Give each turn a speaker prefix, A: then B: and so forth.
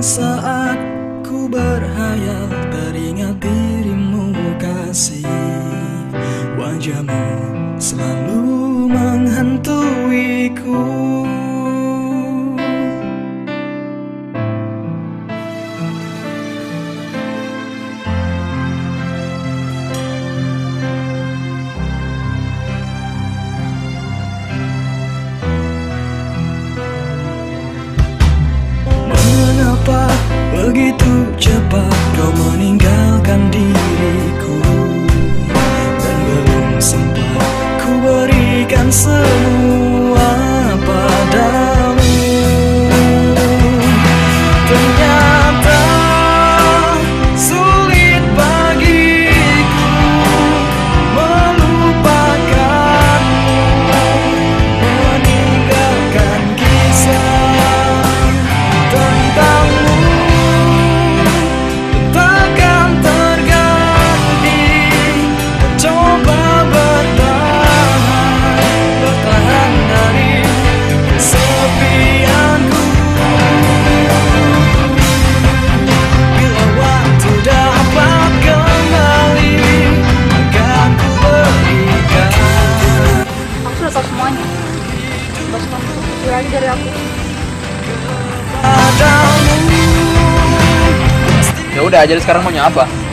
A: saat ku berhayal teringat dirimu kasih. Wajahmu selalu menghantuiku. Mengapa begitu cepat kau meninggalkan diriku, dan belum sempat ku berikan semua padamu. Ternyata sulit bagiku melupakanmu, meninggalkan kisah tentangmu takkan terganti. Coba bertahan dari kesepianku. Bila waktu dapat kembali, akan ku berikan.
B: Aku sudah tahu semuanya. Bos kamu jujur aja dari aku.
A: Padamu.
C: Ya udah, jadi sekarang maunya apa?